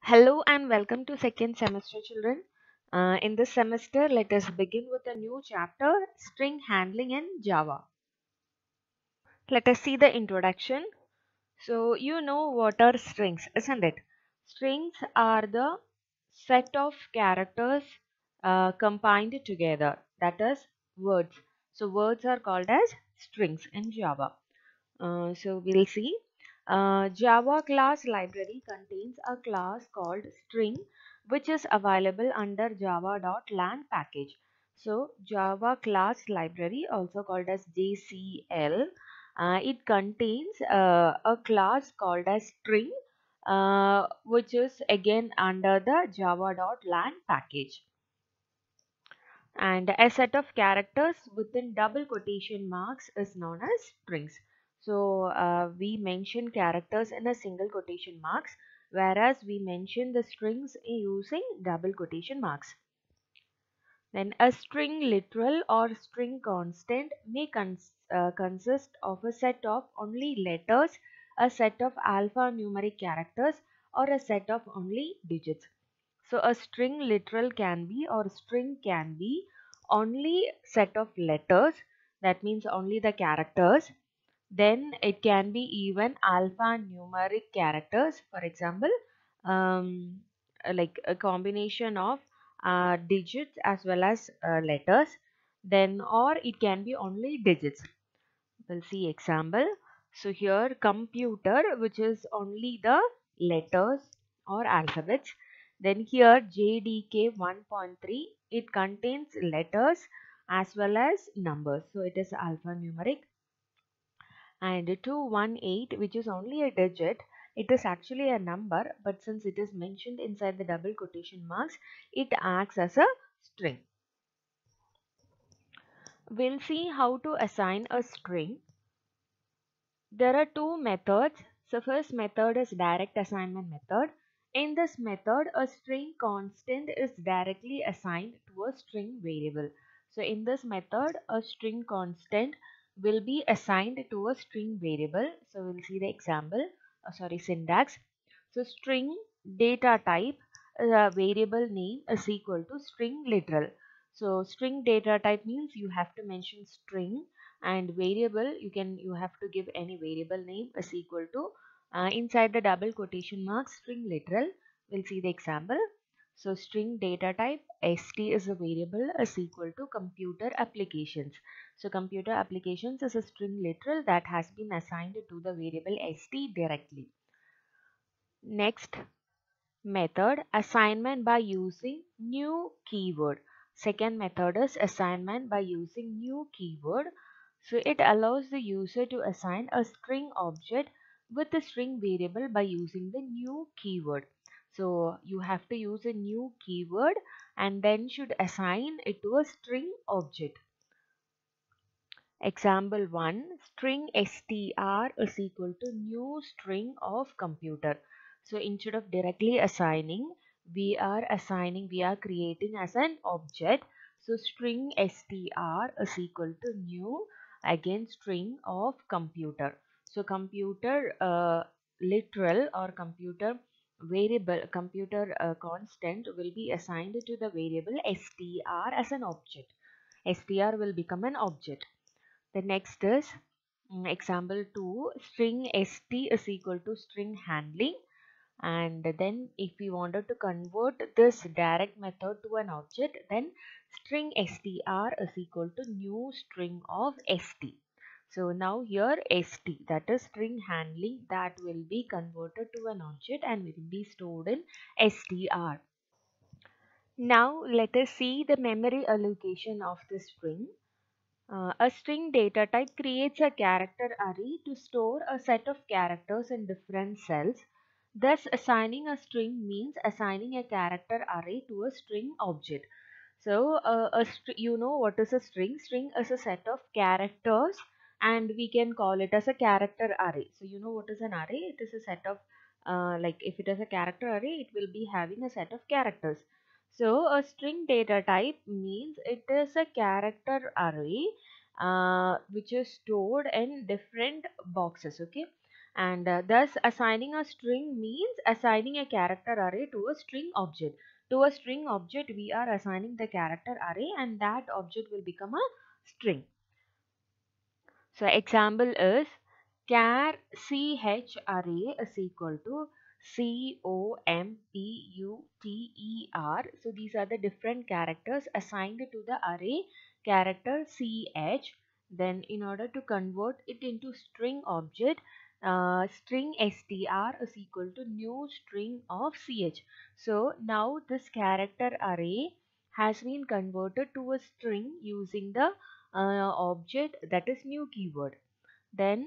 Hello and welcome to second semester children. In this semester, let us begin with a new chapter, string handling in Java. Let us see the introduction. So you know what are strings, isn't it? Strings are the set of characters combined together, that is words. So words are called as strings in Java. So we'll see. Java class library contains a class called string which is available under java.lang package. So Java class library, also called as JCL, it contains a class called as string which is again under the java.lang package, and a set of characters within double quotation marks is known as strings. So we mention characters in a single quotation marks, whereas we mention the strings using double quotation marks. Then a string literal or string constant may consist of a set of only letters, a set of alphanumeric characters, or a set of only digits. So a string literal can be, or string can be only set of letters, that means only the characters. Then it can be even alphanumeric characters, for example, um, like a combination of digits as well as letters. Then or it can be only digits. We'll see example. So here computer, which is only the letters or alphabets. Then here JDK 1.3, it contains letters as well as numbers. So it is alphanumeric. And 218, which is only a digit, it is actually a number, but since it is mentioned inside the double quotation marks, it acts as a string. We'll see how to assign a string. There are two methods. So first method is direct assignment method. In this method, a string constant is directly assigned to a string variable. So in this method, a string constant will be assigned to a string variable. So we'll see the example, syntax. So string data type, variable name is equal to string literal. So string data type means you have to mention string, and variable you have to give any variable name is equal to inside the double quotation marks string literal. We'll see the example. So string data type st is a variable is equal to computer applications. So computer applications is a string literal that has been assigned to the variable st directly. Next method, assignment by using new keyword. Second method is assignment by using new keyword. So it allows the user to assign a string object with a string variable by using the new keyword. So you have to use a new keyword and then should assign it to a string object. Example 1, string str is equal to new string of computer. So instead of directly assigning, we are creating as an object. So string str is equal to new, again string of computer. So computer literal or computer variable, computer constant will be assigned to the variable str as an object. Str will become an object. The next is example 2, string st is equal to string handling, and then if we wanted to convert this direct method to an object, then string str is equal to new string of st. So now here st, that is string handling, that will be converted to an object and will be stored in str. Now let us see the memory allocation of the string. A string data type creates a character array to store a set of characters in different cells. Thus, assigning a string means assigning a character array to a string object. So, you know what is a string? String is a set of characters, and we can call it as a character array. So, you know what is an array? It is a set of, like if it is a character array, it will be having a set of characters. So, a string data type means it is a character array which is stored in different boxes. Okay, And thus assigning a string means assigning a character array to a string object. To a string object we are assigning the character array and that object will become a string. So example is char ch array is equal to computer. So these are the different characters assigned to the array character ch. Then in order to convert it into string object, string str is equal to new string of ch. So now this character array has been converted to a string using the object that is new keyword. Then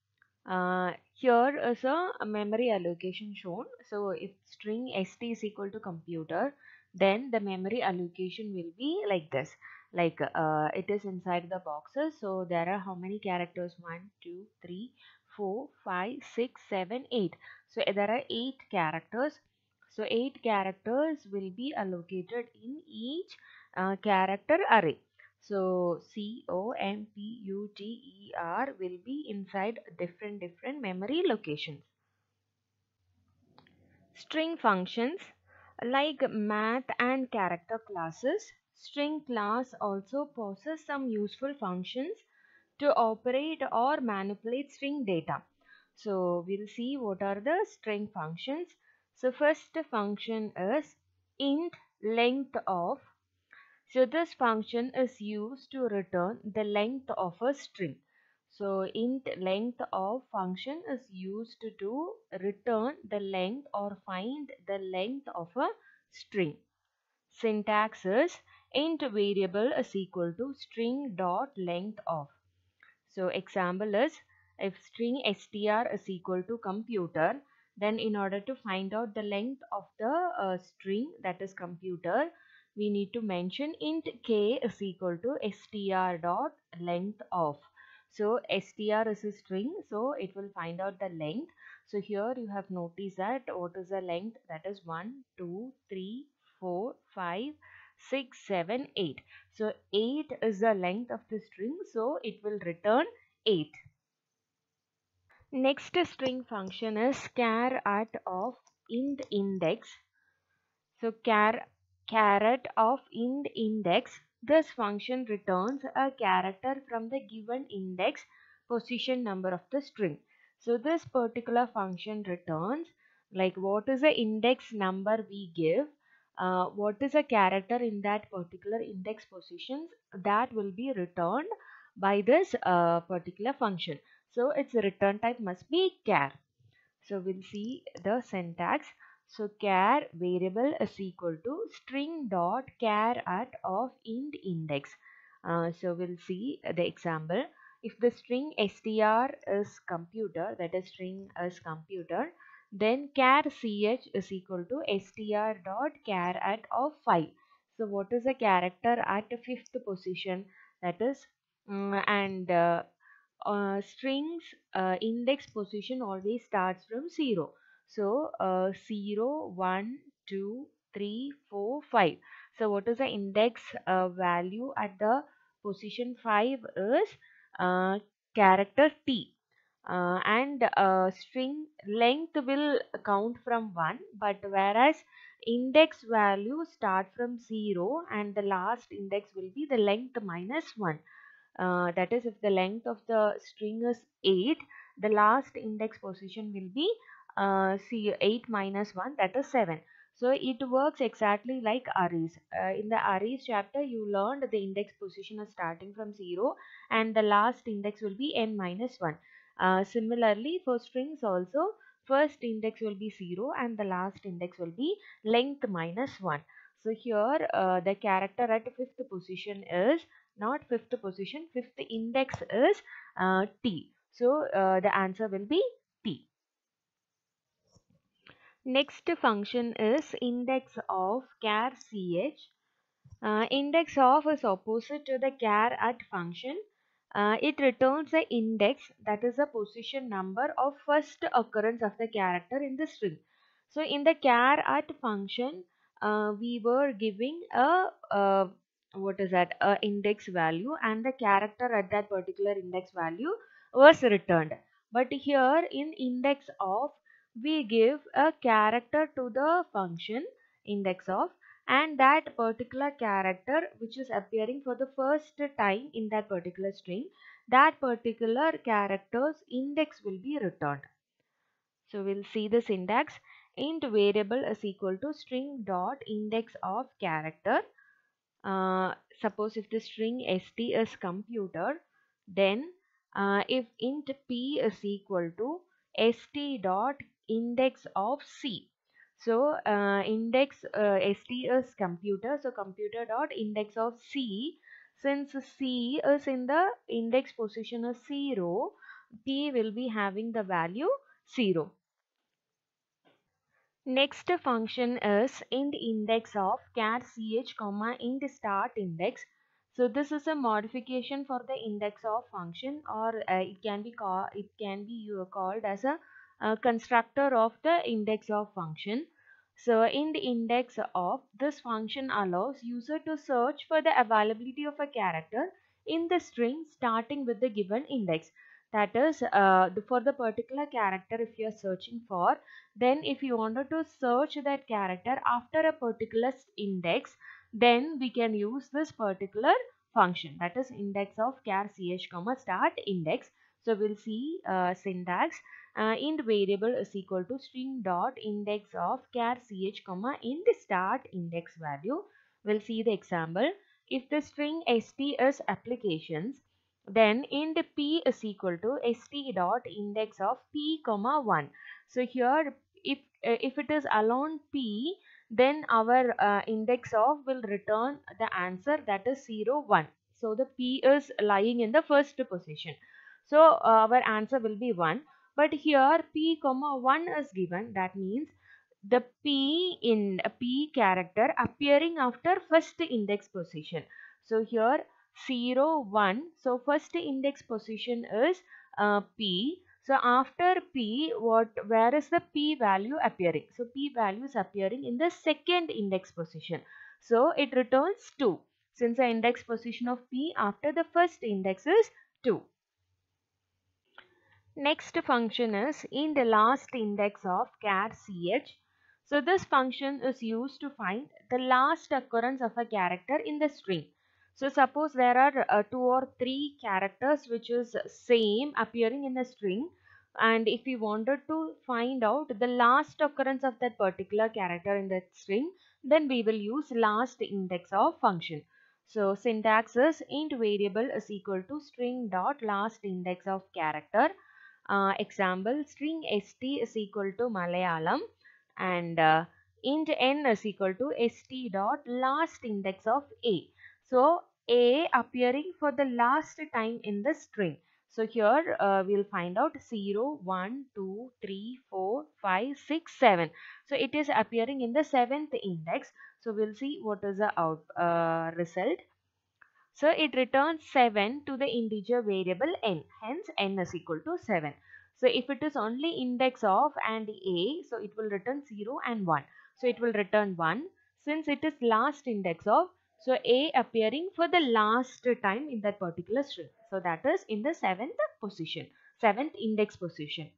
here is a memory allocation shown. So if string st is equal to computer, then the memory allocation will be like this. Like it is inside the boxes. So there are how many characters? 1, 2, 3, 4, 5, 6, 7, 8. So there are 8 characters. So 8 characters will be allocated in each character array. So computer will be inside different memory locations. String functions like math and character classes. String class also possess some useful functions to operate or manipulate string data. So we'll see what are the string functions. So first function is int length of. So this function is used to return the length of a string. So int length of function is used to return the length or find the length of a string. Syntax is int variable is equal to string dot length of. So example is if string str is equal to computer, then in order to find out the length of the string that is computer, we need to mention int k is equal to str dot length of. So str is a string, so it will find out the length. So here you have noticed that what is the length, that is 1, 2, 3, 4, 5, 6, 7, 8. So 8 is the length of the string, so it will return 8. Next string function is char at of int index. So caret of int index. This function returns a character from the given index position number of the string. So this particular function returns like what is the index number we give, what is a character in that particular index positions, that will be returned by this particular function. So its return type must be char. So we'll see the syntax. So char variable is equal to string dot char at of int index. So we'll see the example. If the string str is computer, that is string is computer, then char ch is equal to str dot char at of 5. So what is the character at the fifth position? That is and strings index position always starts from 0. So 0, 1, 2, 3, 4, 5. So what is the index value at the position 5 is character T. And string length will count from 1, but whereas index value start from 0 and the last index will be the length minus 1. That is, if the length of the string is 8, the last index position will be 8 minus 1, that is 7. So it works exactly like arrays. In the arrays chapter, you learned the index position is starting from 0 and the last index will be n minus 1. Similarly, for strings also, first index will be 0 and the last index will be length minus 1. So here the character at fifth position is not fifth position, fifth index is T. So the answer will be T. Next function is index of char ch. Index of is opposite to the char at function. It returns the index, that is the position number of first occurrence of the character in the string. So in the char at function, we were giving a what is that, a index value, and the character at that particular index value was returned. But here in index of, we give a character to the function index of, and that particular character which is appearing for the first time in that particular string, that particular character's index will be returned. So we'll see the syntax. Int variable is equal to string dot index of character. Suppose if the string st is computer, then if int p is equal to st dot index of c. So index st is computer, so computer dot index of c. Since c is in the index position of 0, p will be having the value 0. Next function is int index of char ch comma int start index. So this is a modification for the index of function, or it can be called as a constructor of the index of function. So int index of this function allows user to search for the availability of a character in the string starting with the given index. That is, for the particular character if you are searching for, then if you wanted to search that character after a particular index, then we can use this particular function, that is index of char ch comma start index. So we'll see syntax. Int variable is equal to string dot index of char ch comma int start index value. We'll see the example. If the string st is applications, then int p is equal to st dot index of p comma 1. So here if it is alone p, then our index of will return the answer, that is 0 1. So the p is lying in the first position, so our answer will be 1. But here p comma 1 is given, that means the p in a p character appearing after first index position. So here 0 1, so first index position is p. So after p, where is the p value appearing? So p value is appearing in the second index position. So it returns 2, since the index position of p after the first index is 2. Next function is in the last index of char ch. So this function is used to find the last occurrence of a character in the string. So suppose there are 2 or 3 characters which is same appearing in the string, and if we wanted to find out the last occurrence of that particular character in that string, then we will use last index of function. So syntax is int variable is equal to string dot last index of character. Example, string st is equal to Malayalam, and int n is equal to st dot last index of a. So a appearing for the last time in the string. So here we'll find out 0 1 2 3 4 5 6 7. So it is appearing in the 7th index. So we'll see what is the result. So it returns 7 to the integer variable n, hence n is equal to 7. So if it is only index of and a, so it will return 0 and 1. So it will return 1 since it is last index of, so a appearing for the last time in that particular string. So that is in the 7th position, 7th index position.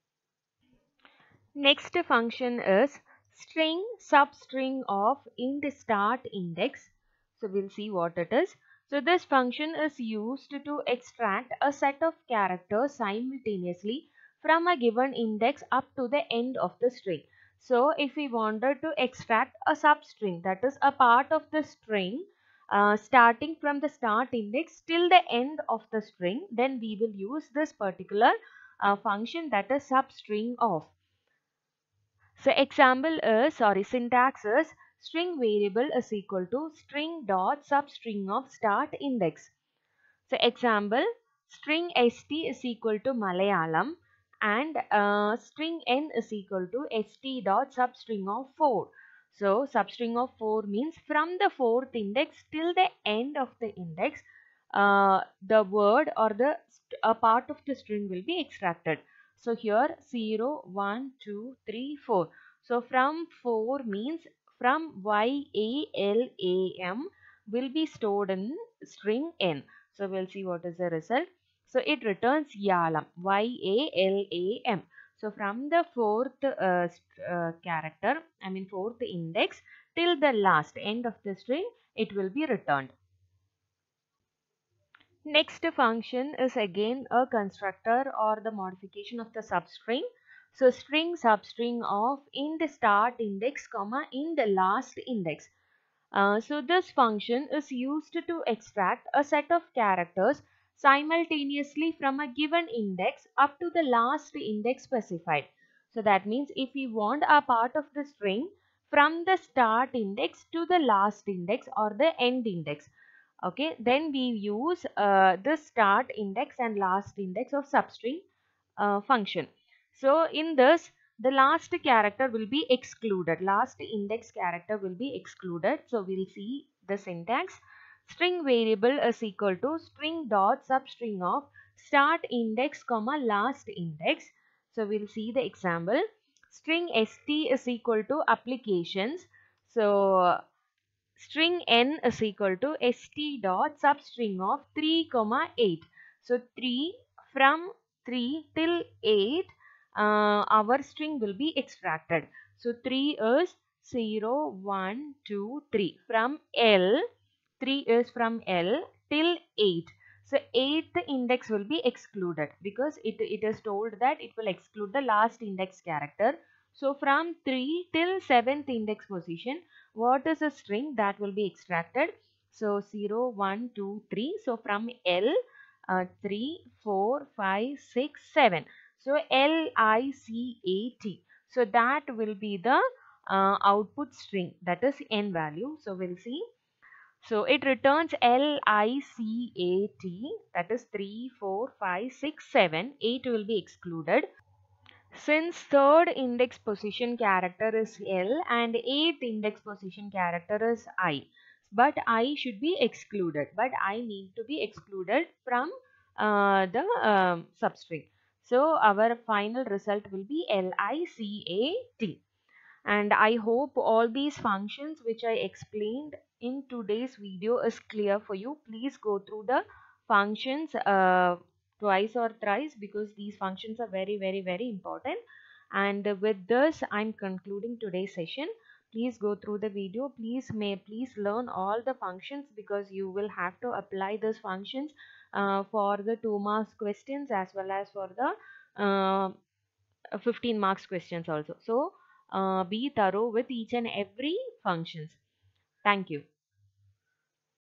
Next function is string substring of int start index. So we'll see what it is. So this function is used to extract a set of characters simultaneously from a given index up to the end of the string. So if we wanted to extract a substring, that is a part of the string starting from the start index till the end of the string, then we will use this particular function, that is substring of. So example is, syntax is string variable is equal to string dot substring of start index. So example, string st is equal to Malayalam, and string n is equal to st dot substring of 4. So substring of 4 means from the 4th index till the end of the index, the word or a part of the string will be extracted. So here 0, 1, 2, 3, 4. So from 4 means from YALAM will be stored in string n. So we'll see what is the result. So it returns yalam, YALAM. So from the fourth character, I mean fourth index till the last end of the string, it will be returned. Next function is again a constructor or the modification of the substring. So string substring of in the start index comma in the last index. So this function is used to extract a set of characters simultaneously from a given index up to the last index specified. So that means if we want a part of the string from the start index to the last index or the end index, okay, then we use the start index and last index of substring function. So in this, the last character will be excluded. Last index character will be excluded. So we'll see the syntax. String variable is equal to string dot substring of start index comma last index. So we'll see the example. String st is equal to applications. So string n is equal to st dot substring of 3 comma 8. So 3 from 3 till 8 our string will be extracted. So 3 is 0, 1, 2, 3. From L, 3 is from L till 8. So 8th index will be excluded because it is told that it will exclude the last index character. So from 3 till 7th index position, what is a string that will be extracted? So 0, 1, 2, 3. So from L, 3, 4, 5, 6, 7. So LICAT. So that will be the output string, that is n value. So we'll see. So it returns LICAT, that is 3, 4, 5, 6, 7. 8 will be excluded. Since third index position character is L and eighth index position character is I, but I should be excluded, but I need to be excluded from the substring. So our final result will be LICAT. And I hope all these functions which I explained in today's video is clear for you. Please go through the functions twice or thrice because these functions are very important. And with this I'm concluding today's session. Please go through the video. Please learn all the functions because you will have to apply those functions for the 2 marks questions as well as for the 15 marks questions also. So be thorough with each and every functions. Thank you.